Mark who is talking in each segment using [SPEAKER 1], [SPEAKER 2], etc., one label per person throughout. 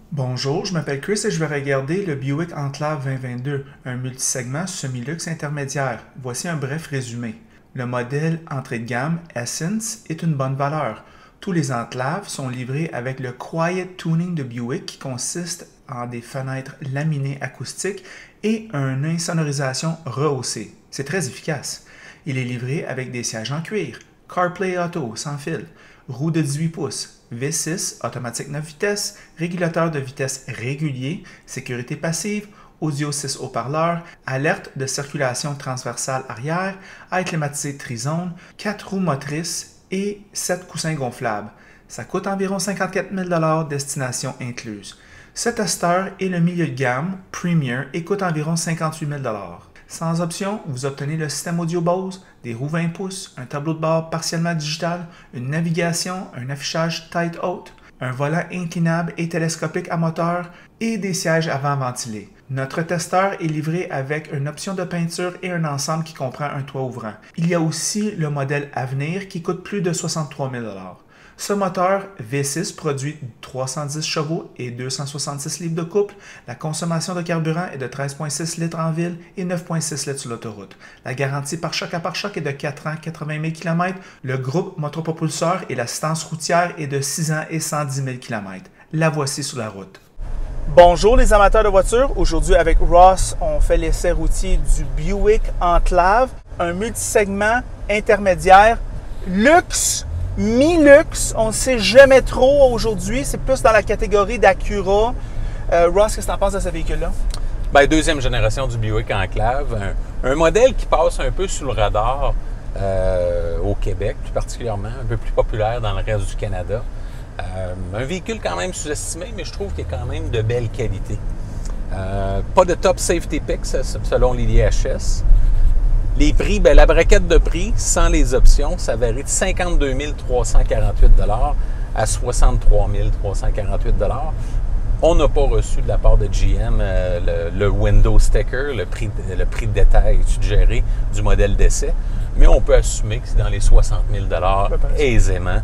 [SPEAKER 1] Bonjour, je m'appelle Chris et je vais regarder le Buick Enclave 2022, un multisegment semi-luxe intermédiaire. Voici un bref résumé. Le modèle entrée de gamme Essence est une bonne valeur. Tous les enclaves sont livrés avec le Quiet Tuning de Buick qui consiste en des fenêtres laminées acoustiques et une insonorisation rehaussée. C'est très efficace. Il est livré avec des sièges en cuir, CarPlay Auto sans fil, roues de 18 pouces, V6, automatique 9 vitesses, régulateur de vitesse régulier, sécurité passive, audio 6 haut-parleurs, alerte de circulation transversale arrière, air climatisé trizone, 4 roues motrices et 7 coussins gonflables. Ça coûte environ 54 000 destination incluse. Ce testeur est le milieu de gamme, Premier, et coûte environ 58 000 Sans option, vous obtenez le système audio Bose, des roues 20 pouces, un tableau de bord partiellement digital, une navigation, un affichage tête haute, un volant inclinable et télescopique à moteur et des sièges avant ventilés. Notre testeur est livré avec une option de peinture et un ensemble qui comprend un toit ouvrant. Il y a aussi le modèle Avenir qui coûte plus de 63 000 Ce moteur V6 produit 310 chevaux et 266 livres de couple. La consommation de carburant est de 13,6 litres en ville et 9,6 litres sur l'autoroute. La garantie par choc à pare-choc est de 4 ans, 80 000 km. Le groupe motopropulseur et l'assistance routière est de 6 ans et 110 000 km. La voici sur la route. Bonjour les amateurs de voitures. Aujourd'hui avec Ross, on fait l'essai routier du Buick Enclave, un multisegment intermédiaire luxe. Mi-luxe, on ne sait jamais trop aujourd'hui. C'est plus dans la catégorie d'Acura. Ross, qu'est-ce que tu en penses de ce véhicule-là?
[SPEAKER 2] Bien, deuxième génération du Buick Enclave. Un modèle qui passe un peu sous le radar au Québec, plus particulièrement, un peu plus populaire dans le reste du Canada. Un véhicule quand même sous-estimé, mais je trouve qu'il est quand même de belle qualité. Pas de top safety pick selon l'IDHS. Les prix, bien, la braquette de prix, sans les options, ça varie de 52 348 à 63 348 On n'a pas reçu de la part de GM le window sticker, le prix de détail suggéré du modèle d'essai, mais on peut assumer que c'est dans les 60 000 aisément.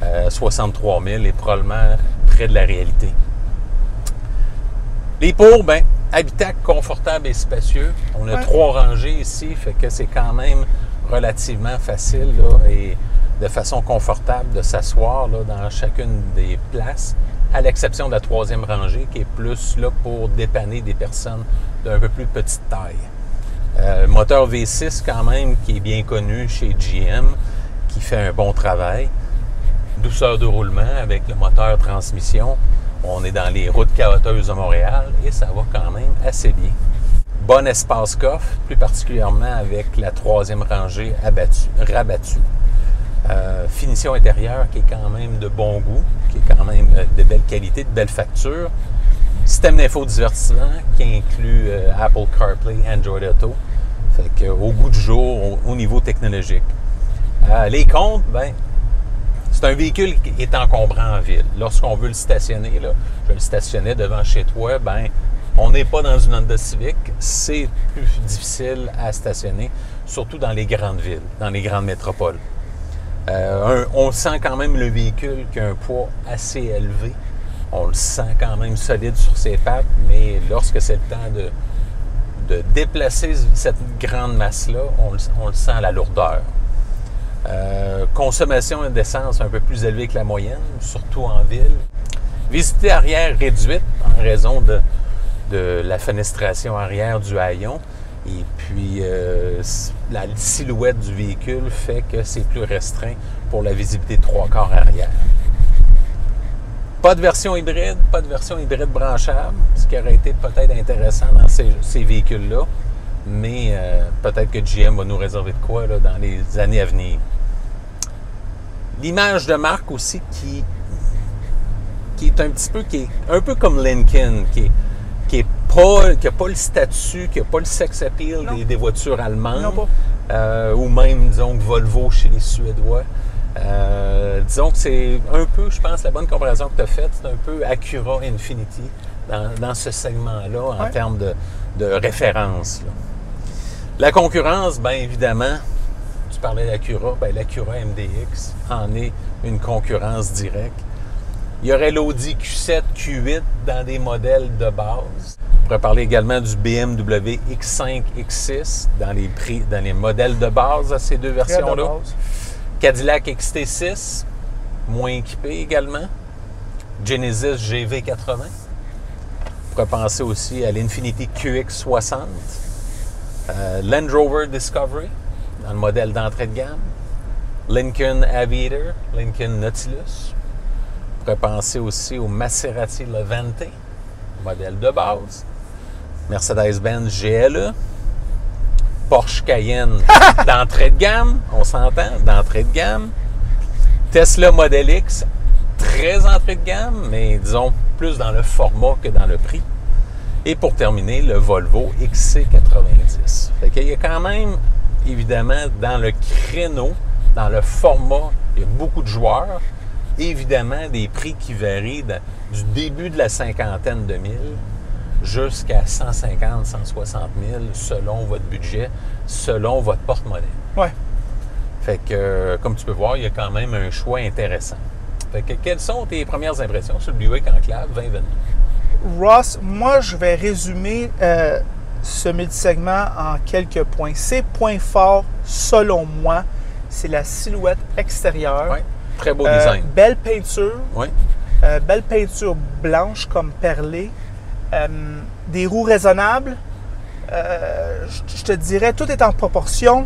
[SPEAKER 2] 63 000 est probablement près de la réalité. Les pour, bien, habitacle confortable et spacieux. On a 3 rangées ici, fait que c'est quand même relativement facile là, et de façon confortable de s'asseoir là, dans chacune des places, à l'exception de la 3e rangée qui est plus là pour dépanner des personnes d'un peu plus petite taille. Moteur V6 quand même qui est bien connu chez GM, qui fait un bon travail. Douceur de roulement avec le moteur transmission. On est dans les routes caoteuses de Montréal et ça va quand même assez bien. Bon espace coffre, plus particulièrement avec la 3e rangée rabattue. Finition intérieure qui est quand même de bon goût, qui est quand même de belle qualité, de belle facture. Système d'infodivertissement qui inclut Apple CarPlay, Android Auto. Fait que, au goût du jour, au niveau technologique. Les comptes, bien, c'est un véhicule qui est encombrant en ville. Lorsqu'on veut le stationner, là, je le stationnais devant chez toi, ben, on n'est pas dans une Honda Civic. C'est plus difficile à stationner, surtout dans les grandes villes, dans les grandes métropoles. On sent quand même le véhicule qui a un poids assez élevé. On le sent quand même solide sur ses pattes, mais lorsque c'est le temps de déplacer cette grande masse-là, on le sent à la lourdeur. Consommation d'essence un peu plus élevée que la moyenne, surtout en ville. Visiter arrière réduite en raison de la fenestration arrière du haillon. Et puis, la silhouette du véhicule fait que c'est plus restreint pour la visibilité 3/4 arrière. Pas de version hybride branchable, ce qui aurait été peut-être intéressant dans ces véhicules-là. Mais peut-être que GM va nous réserver de quoi là, dans les années à venir. L'image de marque aussi qui est un peu comme Lincoln, qui n'a pas le statut, qui n'a pas le sex appeal des voitures allemandes, ou même, disons, Volvo chez les Suédois. Disons que c'est un peu, je pense, la bonne comparaison que tu as faite, c'est un peu Acura Infiniti dans ce segment-là en termes de référence. Là. La concurrence, bien évidemment, tu parlais d'Acura, bien l'Acura MDX en est une concurrence directe. Il y aurait l'Audi Q7, Q8 dans des modèles de base. On pourrait parler également du BMW X5, X6 dans les modèles de base à ces deux versions-là. Cadillac XT6, moins équipé également. Genesis GV80. On pourrait penser aussi à l'Infiniti QX60. Land Rover Discovery, dans le modèle d'entrée de gamme. Lincoln Aviator, Lincoln Nautilus. On pourrait penser aussi au Maserati Levante, modèle de base. Mercedes-Benz GLE. Porsche Cayenne d'entrée de gamme, on s'entend, d'entrée de gamme. Tesla Model X, très entrée de gamme, mais disons plus dans le format que dans le prix. Et pour terminer, le Volvo XC90. Fait qu'il y a quand même, évidemment, dans le créneau, dans le format, il y a beaucoup de joueurs. Évidemment, des prix qui varient du début de la cinquantaine de mille jusqu'à 150, 160 000 selon votre budget, selon votre porte-monnaie.
[SPEAKER 1] Ouais.
[SPEAKER 2] Fait que, comme tu peux voir, il y a quand même un choix intéressant. Fait que, quelles sont tes premières impressions sur le Buick Enclave 2022?
[SPEAKER 1] Ross, moi, je vais résumer ce multisegment en quelques points. Ses points forts, selon moi, c'est la silhouette extérieure.
[SPEAKER 2] Oui, très beau design.
[SPEAKER 1] Belle peinture.
[SPEAKER 2] Oui.
[SPEAKER 1] Belle peinture blanche comme perlée. Des roues raisonnables. Je te dirais, tout est en proportion.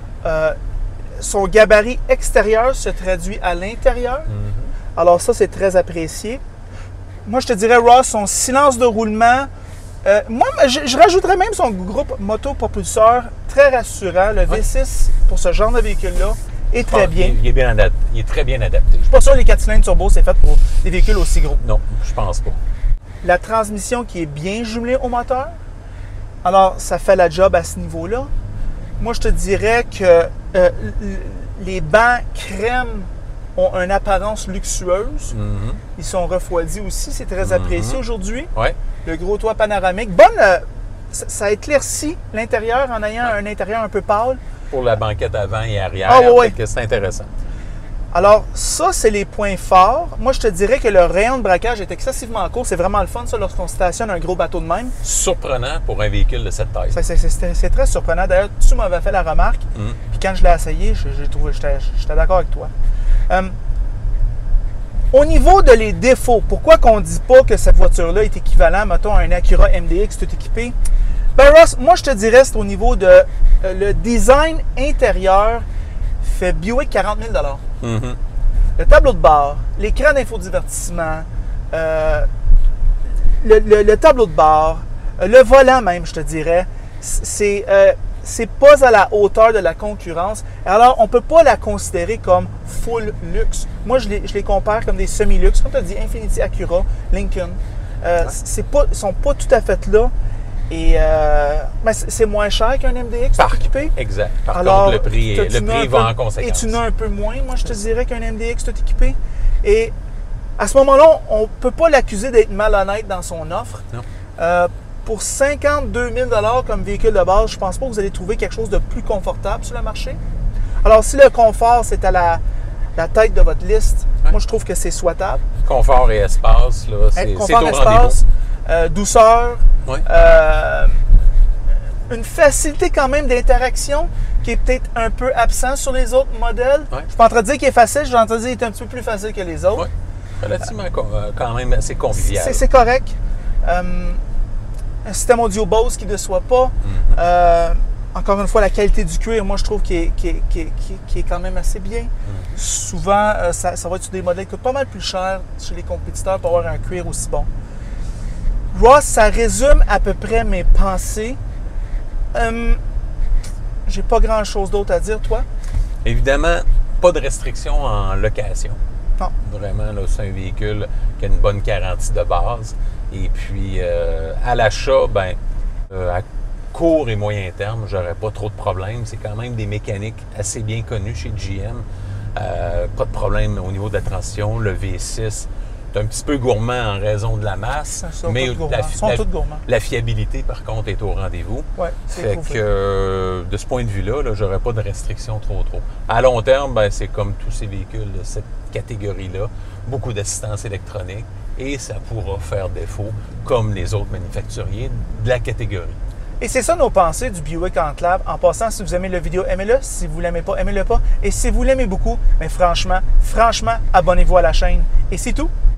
[SPEAKER 1] Son gabarit extérieur se traduit à l'intérieur. Mm-hmm. Alors ça, c'est très apprécié. Moi, je te dirais, Ross, son silence de roulement. Moi, je rajouterais même son groupe motopropulseur très rassurant. Le V6, pour ce genre de véhicule-là, est très bien.
[SPEAKER 2] Il est très bien adapté.
[SPEAKER 1] Je ne suis pas sûr que les 4 cylindres turbo, c'est fait pour des véhicules aussi gros.
[SPEAKER 2] Non, je pense pas.
[SPEAKER 1] La transmission qui est bien jumelée au moteur. Alors, ça fait la job à ce niveau-là. Moi, je te dirais que les bancs crème ont une apparence luxueuse. Mm-hmm. Ils sont refroidis aussi. C'est très apprécié aujourd'hui.
[SPEAKER 2] Ouais.
[SPEAKER 1] Le gros toit panoramique. Ça éclaircit l'intérieur en ayant un intérieur un peu pâle.
[SPEAKER 2] Pour la banquette avant et arrière. C'est intéressant.
[SPEAKER 1] Alors, ça, c'est les points forts. Moi, je te dirais que le rayon de braquage est excessivement court. C'est vraiment le fun, ça, lorsqu'on stationne un gros bateau de même.
[SPEAKER 2] Surprenant pour un véhicule de cette taille.
[SPEAKER 1] C'est très surprenant. D'ailleurs, tu m'avais fait la remarque. Puis quand je l'ai essayé, j'étais d'accord avec toi. Au niveau de les défauts, pourquoi qu'on ne dit pas que cette voiture-là est équivalent, mettons, à un Acura MDX tout équipé? Ben Ross, moi, je te dirais, c'est au niveau de le design intérieur fait Buick 40 000 $. Mm-hmm. Le tableau de bord, l'écran d'infodivertissement, le tableau de bord, le volant même, je te dirais, c'est pas à la hauteur de la concurrence. Alors, on ne peut pas la considérer comme full luxe. Moi, je les compare comme des semi-luxe. Comme tu as dit, Infiniti, Acura, Lincoln. Ils ne sont pas tout à fait là. Et c'est moins cher qu'un MDX tout équipé.
[SPEAKER 2] Exact. Par contre, le prix va en conséquence.
[SPEAKER 1] Et tu n'as un peu moins, moi, je te dirais, qu'un MDX tout équipé. Et à ce moment-là, on ne peut pas l'accuser d'être malhonnête dans son offre.
[SPEAKER 2] Non.
[SPEAKER 1] Pour 52 000 $ comme véhicule de base, je ne pense pas que vous allez trouver quelque chose de plus confortable sur le marché. Alors, si le confort, c'est à la tête de votre liste, moi, je trouve que c'est souhaitable.
[SPEAKER 2] Confort et espace, là, c'est
[SPEAKER 1] confort,
[SPEAKER 2] au
[SPEAKER 1] espace, douceur,
[SPEAKER 2] oui.
[SPEAKER 1] Une facilité quand même d'interaction qui est peut-être un peu absent sur les autres modèles.
[SPEAKER 2] Oui.
[SPEAKER 1] Je ne suis pas en train de dire qu'il est facile, je suis en train de dire qu'il est un petit peu plus facile que les autres.
[SPEAKER 2] Oui. Relativement quand même assez convivial.
[SPEAKER 1] C'est correct. Un système audio Bose qui ne déçoit pas. Mm-hmm. Encore une fois, la qualité du cuir, moi, je trouve qu'il est quand même assez bien. Mm-hmm. Souvent, ça va être sur des modèles qui coûtent pas mal plus cher chez les compétiteurs pour avoir un cuir aussi bon. Ross, ça résume à peu près mes pensées. J'ai pas grand-chose d'autre à dire, toi?
[SPEAKER 2] Évidemment, pas de restriction en location.
[SPEAKER 1] Non.
[SPEAKER 2] Vraiment, là, c'est un véhicule qui a une bonne garantie de base. Et puis, à l'achat, à court et moyen terme, j'aurais pas trop de problèmes. C'est quand même des mécaniques assez bien connues chez GM. Pas de problème au niveau de la transition. Le V6, C'est un petit peu gourmand en raison de la masse, mais la fiabilité, par contre, est au rendez-vous.
[SPEAKER 1] Ouais,
[SPEAKER 2] fait que de ce point de vue-là, j'aurais pas de restrictions trop. À long terme, ben, c'est comme tous ces véhicules de cette catégorie-là, beaucoup d'assistance électronique, et ça pourra faire défaut, comme les autres manufacturiers de la catégorie.
[SPEAKER 1] Et c'est ça nos pensées du Buick Enclave. En passant, si vous aimez la vidéo, aimez-le. Si vous ne l'aimez pas, aimez-le pas. Et si vous l'aimez beaucoup, mais franchement, abonnez-vous à la chaîne. Et c'est tout.